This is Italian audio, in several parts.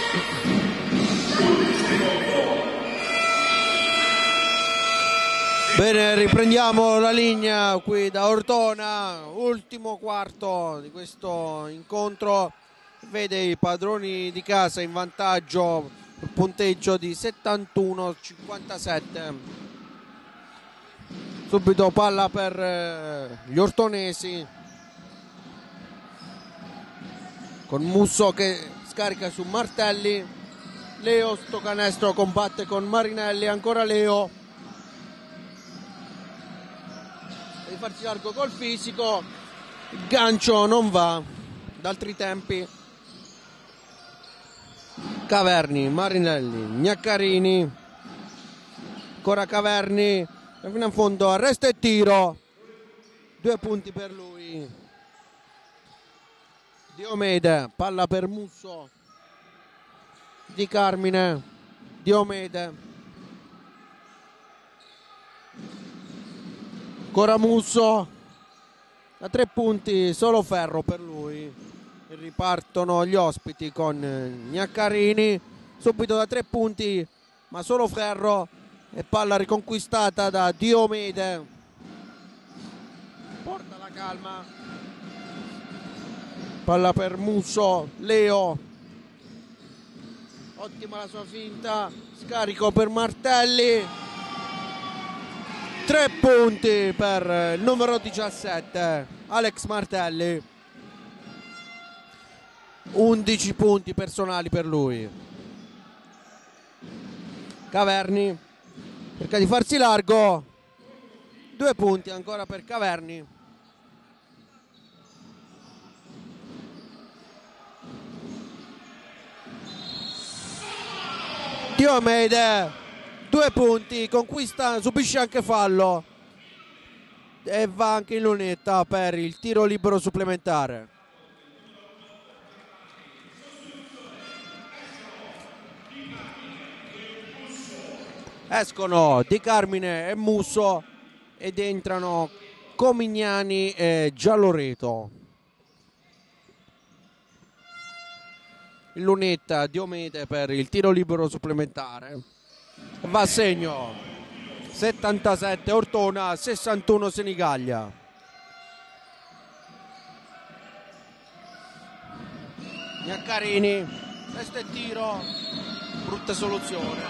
Bene, riprendiamo la linea qui da Ortona, ultimo quarto di questo incontro, vede i padroni di casa in vantaggio, il punteggio di 71-57. Subito palla per gli ortonesi, con Musso che scarica su Martelli, Leo sto canestro combatte con Marinelli, ancora Leo. Di farsi largo col fisico, il gancio non va, d'altri tempi. Caverni, Marinelli, Gnaccarini, ancora Caverni, fino in fondo, arresto e tiro, 2 punti per lui. Diomede, palla per Musso, Di Carmine, Diomede. Ancora Musso, a 3 punti, solo ferro per lui. Ripartono gli ospiti con Gnaccarini, subito da 3 punti, ma solo ferro, e palla riconquistata da Diomede. Porta la calma, palla per Musso, Leo, ottima la sua finta, scarico per Martelli. 3 punti per il numero 17, Alex Martelli. 11 punti personali per lui. Caverni cerca di farsi largo. 2 punti ancora per Caverni. Diomede, 2 punti, conquista, subisce anche fallo e va anche in lunetta per il tiro libero supplementare. Escono Di Carmine e Musso ed entrano Comignani e Gialloreto. In lunetta Diomede per il tiro libero supplementare. Va a segno 77 Ortona, 61 Senigallia. Gnaccarini, questo è tiro, brutta soluzione.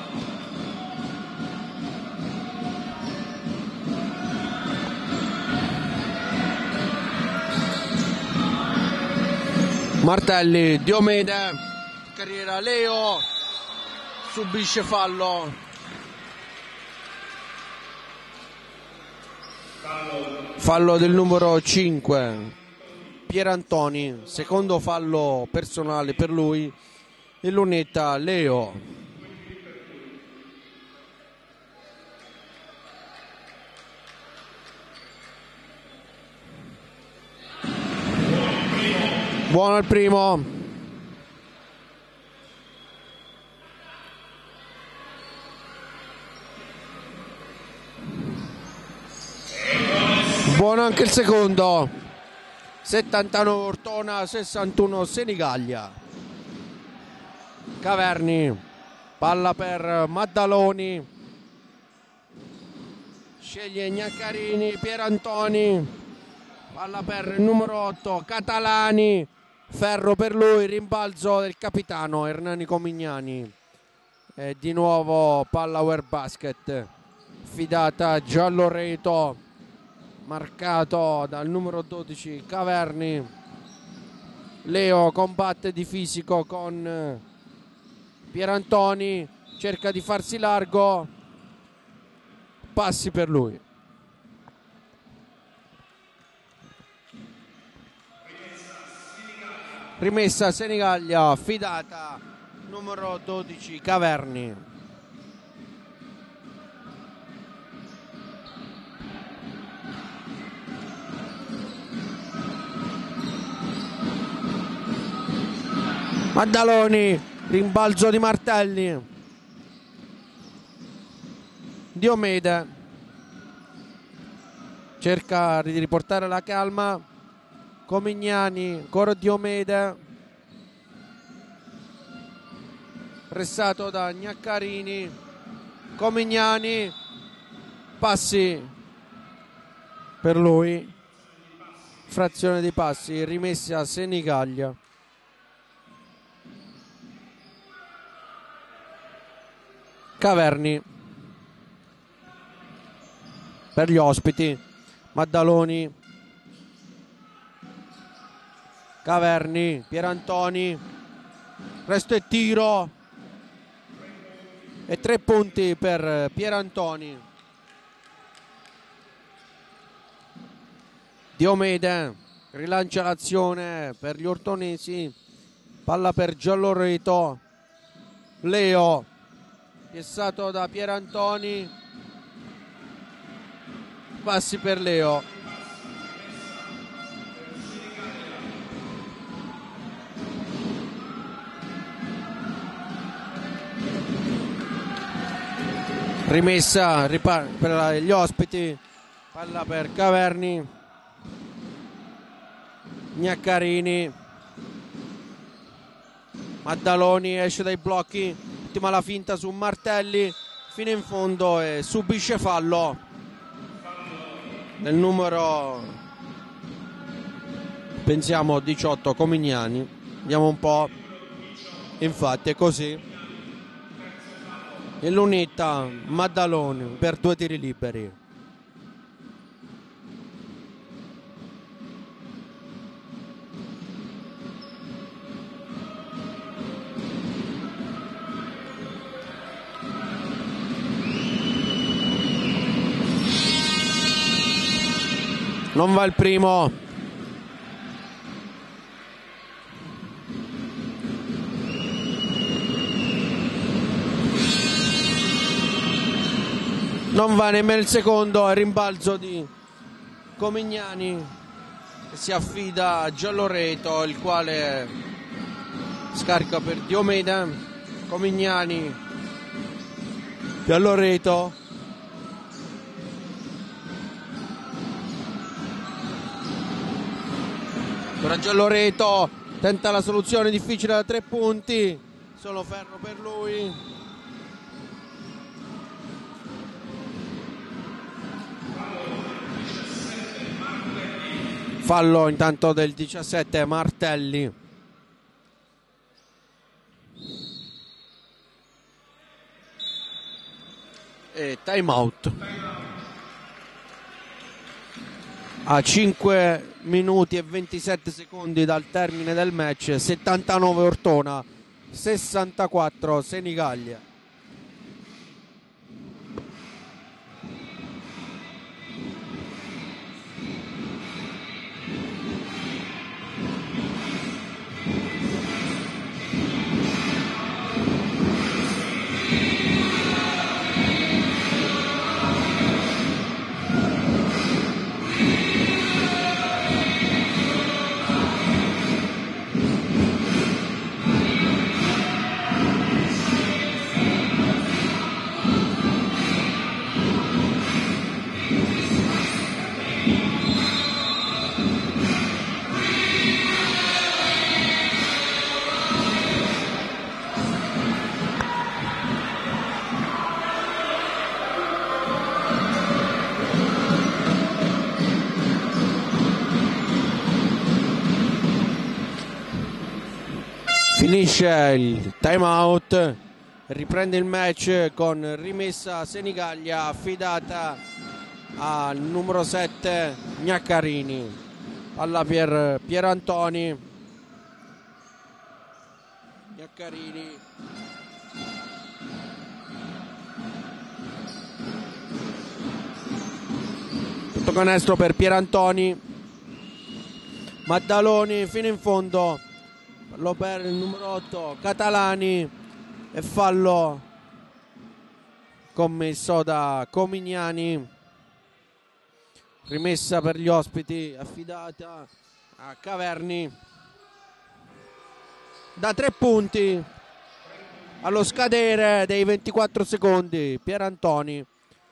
Martelli, Diomede, carriera Leo, subisce fallo. Fallo del numero 5, Pierantoni, secondo fallo personale per lui. E lunetta Leo. Buono il primo. Buono anche il secondo. 79 Ortona, 61 Senigallia. Caverni, palla per Maddaloni, sceglie Gnaccarini, Pierantoni, palla per il numero 8 Catalani, ferro per lui, rimbalzo del capitano Ernani Comignani. E di nuovo palla Ware Basket, fidata Gialloreto, marcato dal numero 12 Caverni. Leo combatte di fisico con Pierantoni, cerca di farsi largo, passi per lui. Rimessa Senigallia, fidata numero 12 Caverni. Maddaloni, rimbalzo di Martelli. Diomede cerca di riportare la calma. Comignani, ancora Diomede. pressato da Gnaccarini, Comignani, passi per lui, frazione di passi, rimessi a Senigallia. Caverni per gli ospiti, Maddaloni, Caverni, Pierantoni, resto e tiro e 3 punti per Pierantoni. Diomede rilancia l'azione per gli ortonesi, palla per Gialloreto, Leo, piessato da Pierantoni, passi per Leo. Rimessa per gli ospiti, palla per Caverni, Gnaccarini, Maddaloni esce dai blocchi, ultima la finta su Martelli fino in fondo e subisce fallo nel numero, pensiamo 18, Comignani. Vediamo un po', infatti è così. E lunetta Maddaloni per 2 tiri liberi. Non va il primo. Non va nemmeno il secondo, è rimbalzo di Comignani che si affida a Gialloreto, il quale scarica per Diomede. Comignani, Gialloreto, ora Gialloreto tenta la soluzione difficile da 3 punti, solo ferro per lui. Fallo intanto del 17 Martelli. E time out. A 5 minuti e 27 secondi dal termine del match, 79 Ortona, 64 Senigallia. Finisce il time out, riprende il match con rimessa Senigallia affidata al numero 7 Gnaccarini, palla per Pierantoni, Gnaccarini, tutto canestro per Pierantoni, Maddaloni fino in fondo, fallo per il numero 8 Catalani e fallo commesso da Comignani. Rimessa per gli ospiti affidata a Caverni da 3 punti allo scadere dei 24 secondi. Pierantoni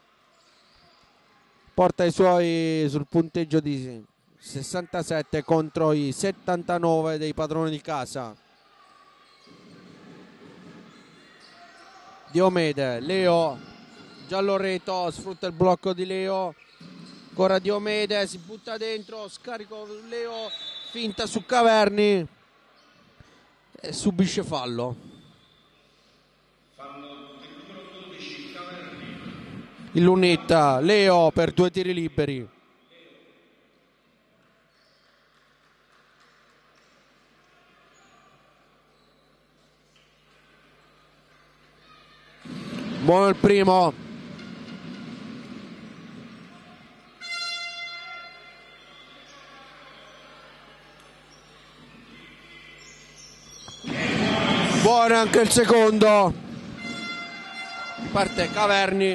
porta i suoi sul punteggio di 67 contro i 79 dei padroni di casa. Diomede, Leo, Gialloreto sfrutta il blocco di Leo, ancora Diomede, si butta dentro, scarico Leo, finta su Caverni e subisce fallo. Il Lunetta, Leo per 2 tiri liberi. Buono il primo. Buono anche il secondo. Parte Caverni.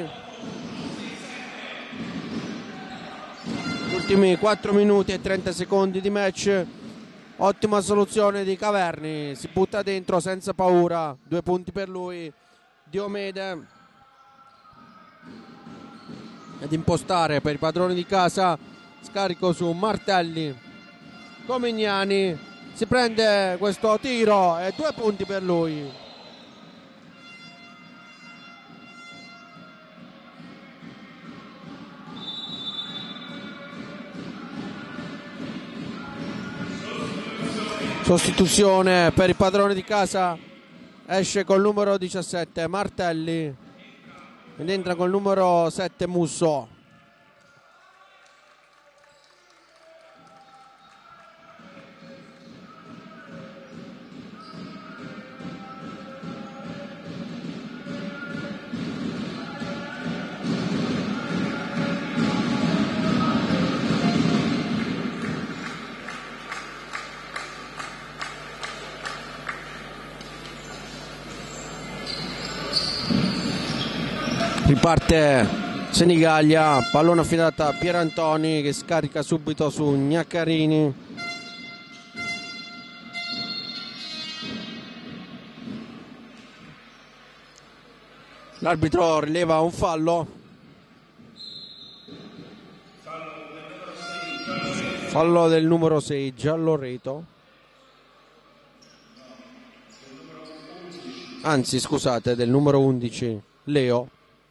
Gli ultimi 4 minuti e 30 secondi di match. Ottima soluzione di Caverni. Si butta dentro senza paura. 2 punti per lui. Diomede ad impostare per i padroni di casa, scarico su Martelli. Comignani si prende questo tiro e 2 punti per lui. Sostituzione per i padroni di casa, esce col numero 17 Martelli ed entra col numero 7 Musso. Riparte Senigallia, pallone affidato a Pierantoni che scarica subito su Gnaccarini. L'arbitro rileva un fallo. Fallo del numero 6 Gialloreto. Anzi, scusate, del numero 11 Leo.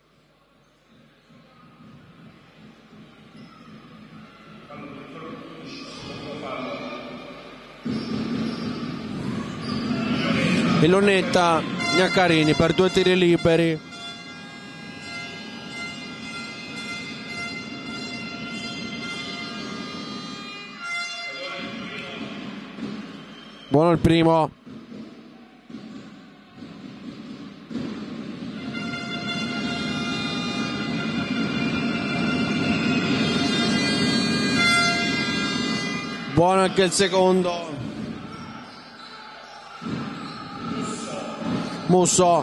E Lonetta Gnaccarini per 2 tiri liberi. Buono il primo. Buono anche il secondo. Musso.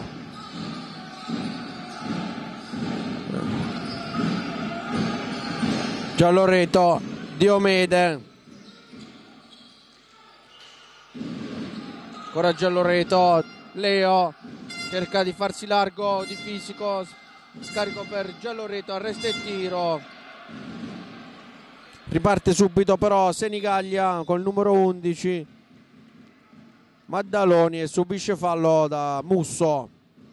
Gialloreto, Diomede. Ancora Gialloreto, Leo cerca di farsi largo di fisico, scarico per Gialloreto, arresta il tiro. Riparte subito però Senigallia col numero 11 Maddaloni e subisce fallo da Musso.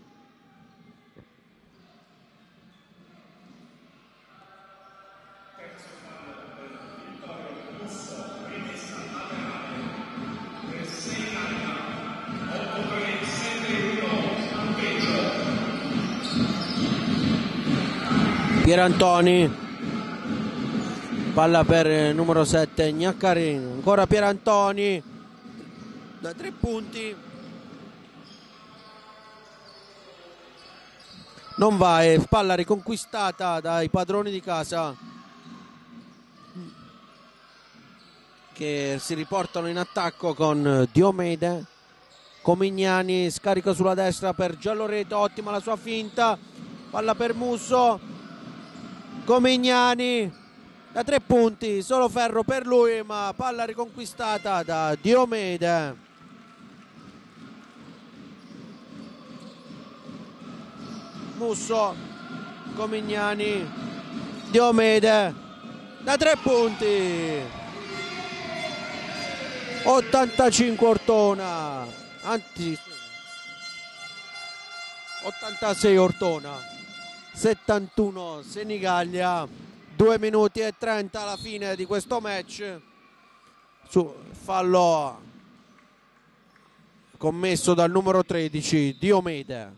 Pierantoni, palla per il numero 7 Gnaccarini, ancora Pierantoni da 3 punti, non va, e palla riconquistata dai padroni di casa che si riportano in attacco con Diomede. Comignani scarica sulla destra per Gialloreto, ottima la sua finta, palla per Musso. Comignani da 3 punti, solo ferro per lui, ma palla riconquistata da Diomede. Musso, Comignani, Diomede da 3 punti. 85 Ortona, anzi 86 Ortona, 71 Senigallia. 2 minuti e 30 alla fine di questo match. Fallo commesso dal numero 13 Diomede.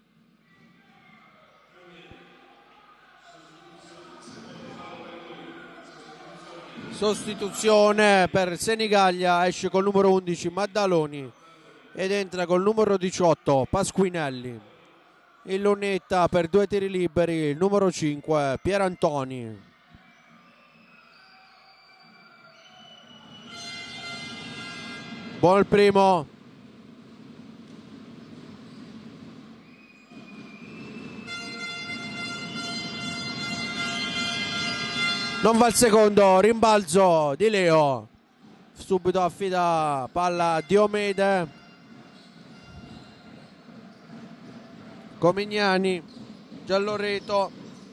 Sostituzione per Senigallia, esce col numero 11 Maddaloni ed entra col numero 18 Pasquinelli. In lunetta per 2 tiri liberi il numero 5 Pierantoni. Buon il primo. Non va il secondo, rimbalzo di Leo. Subito affida palla a Diomede. Comignani, Gialloreto,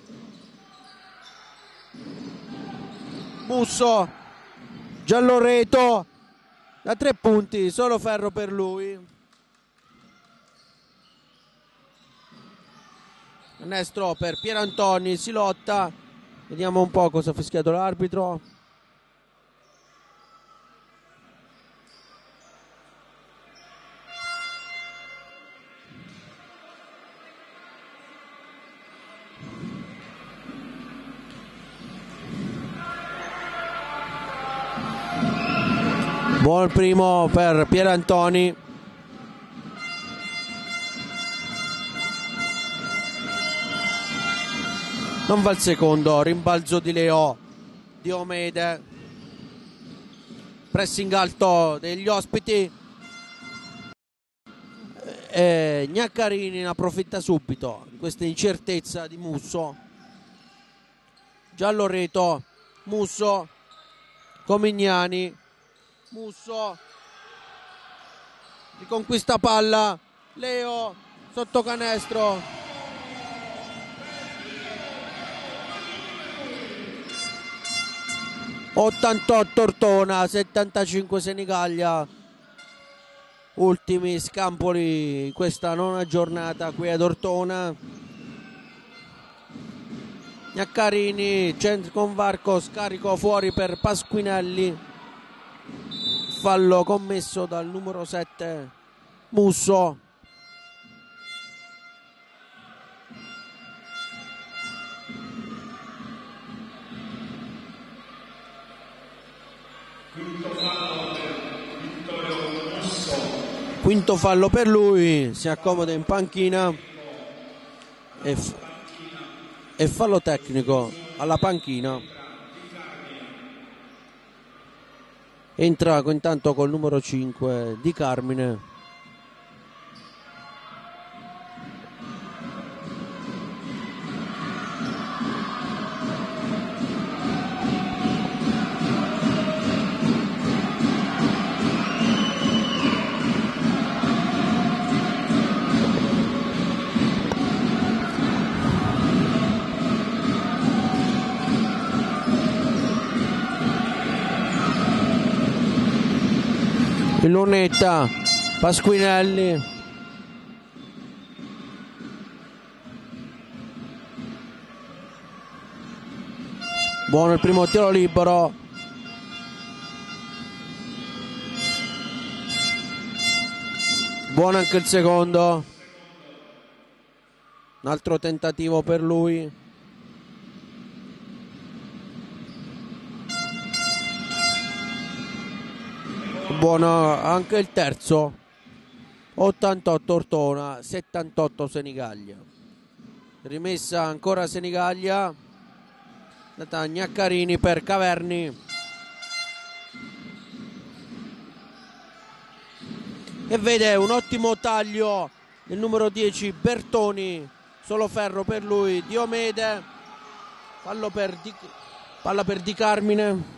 Musso, Gialloreto da 3 punti, solo ferro per lui. Canestro per Pierantoni, si lotta. Vediamo un po' cosa ha fischiato l'arbitro. Buon primo per Pierantoni. Non va il secondo, rimbalzo di Leo, Diomede, pressing alto degli ospiti e Gnaccarini ne approfitta subito di questa incertezza di Musso. Gialloreto, Musso, Comignani, Musso, riconquista palla, Leo sotto canestro. ...88 Ortona, 75 Senigallia. Ultimi scampoli in questa nona giornata qui ad Ortona. Gnaccarini, centro con varco, scarico fuori per Pasquinelli. Fallo commesso dal numero 7 Musso. Quinto fallo per lui, si accomoda in panchina e fallo tecnico alla panchina. Entra intanto col numero 5 Di Carmine. Lunetta, Pasquinelli, buono il primo tiro libero, buono anche il secondo, un altro tentativo per lui. Buono anche il terzo. 88 Ortona, 78 Senigallia. Rimessa ancora Senigallia. Data Gnaccarini per Caverni. E vede un ottimo taglio del numero 10 Bertoni. Solo ferro per lui. Diomede. Palla per Di Carmine.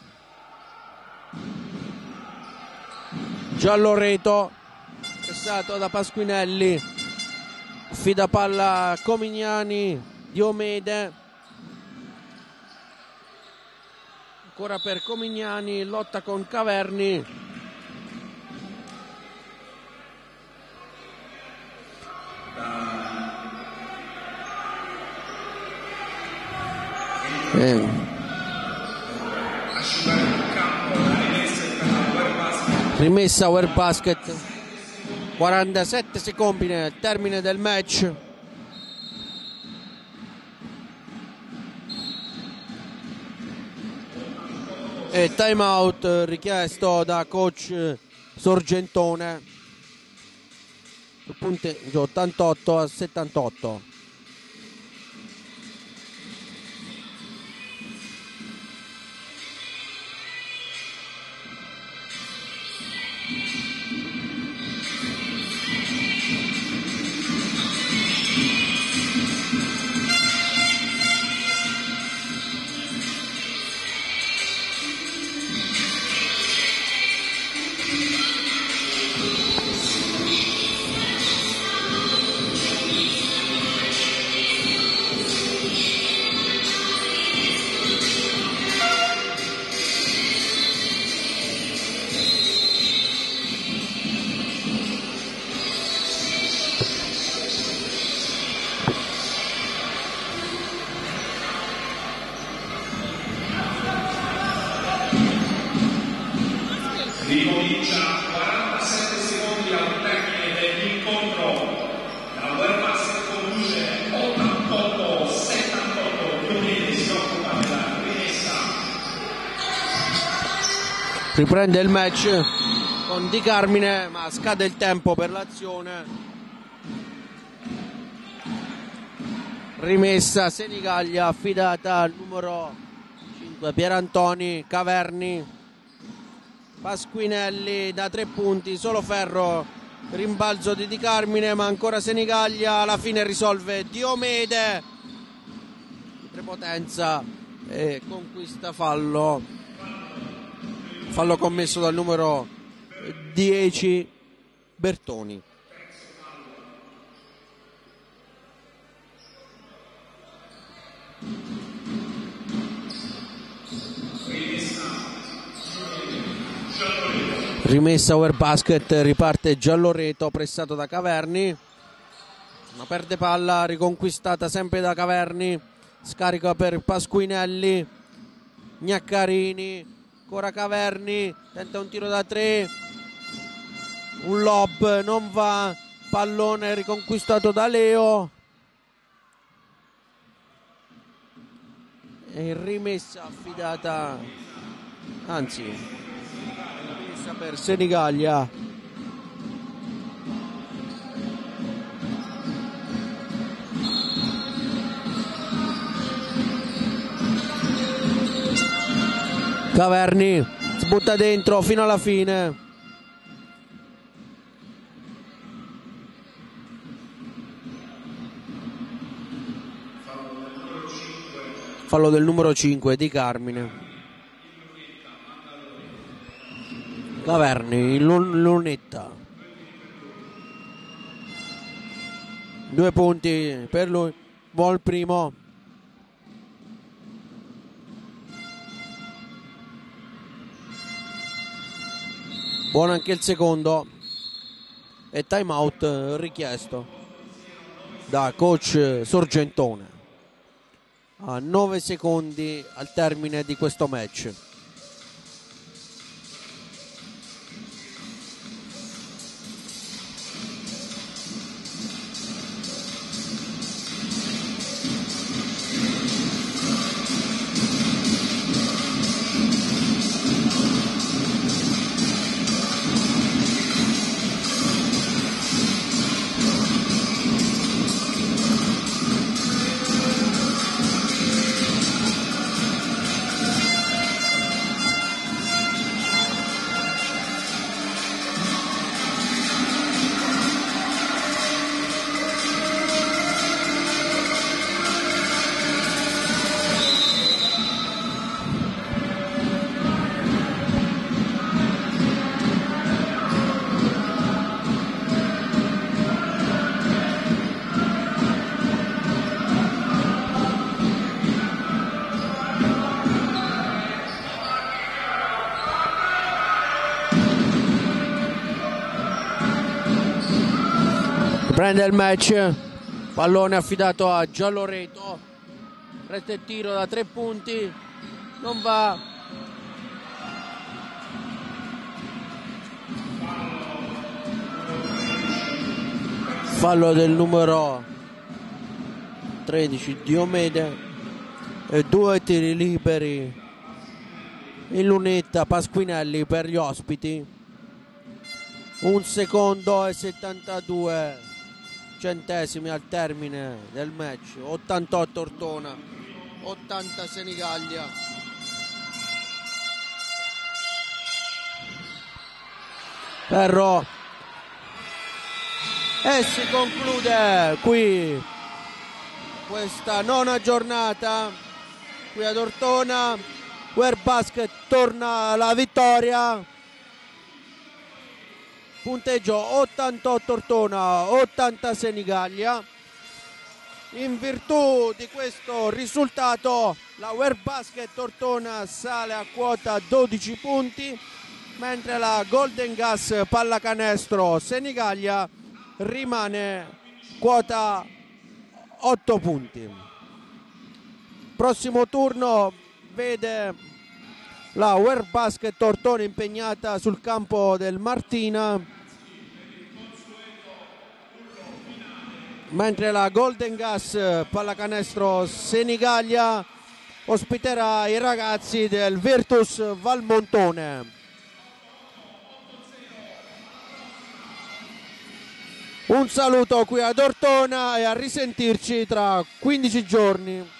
Gialloreto, pressato da Pasquinelli, affida palla a Comignani, Diomede, ancora per Comignani, lotta con Caverni, Rimessa Wear Basket, 47 secondi al termine del match. E time out richiesto da coach Sorgentone. Il punteggio 88-78. Ricomincia 47 secondi al termine dell'incontro. La Wear Basket conduce 88-78. Dionete si occupa della rimessa. Riprende il match con Di Carmine, ma scade il tempo per l'azione. Rimessa Senigallia affidata al numero 5 Pierantoni. Caverni, Pasquinelli da 3 punti, solo ferro, rimbalzo di Carmine, ma ancora Senigallia, alla fine risolve Diomede, prepotenza e conquista fallo commesso dal numero 10 Bertoni. Rimessa Wear Basket, riparte Gialloreto pressato da Caverni, ma perde palla, riconquistata sempre da Caverni, scarica per Pasquinelli, Gnaccarini, ancora Caverni, tenta un tiro da 3, un lob, non va, pallone riconquistato da Leo e rimessa affidata, anzi per Senigallia. Caverni sbutta dentro fino alla fine. Fallo del numero 5 Di Carmine. Caverni, lunetta. 2 punti per lui. Buon il primo. Buono anche il secondo. E time out richiesto da coach Sorgentone. A 9 secondi al termine di questo match. Prende il match, pallone affidato a Gialloreto, resta il tiro da 3 punti, non va. Fallo del numero 13 Diomede e 2 tiri liberi in lunetta Pasquinelli per gli ospiti. 1 secondo e 72 centesimi al termine del match. 88 Ortona, 80 Senigallia. Ferro. E si conclude qui questa nona giornata qui ad Ortona. Werbasket torna alla vittoria, punteggio 88 Ortona, 80 Senigallia. In virtù di questo risultato la Werbasket Ortona sale a quota 12 punti, mentre la Golden Gas Pallacanestro Senigallia rimane quota 8 punti. Prossimo turno vede la Werbasket Ortona impegnata sul campo del Martina, mentre la Golden Gas Pallacanestro Senigallia ospiterà i ragazzi del Virtus Valmontone. Un saluto qui ad Ortona e a risentirci tra 15 giorni.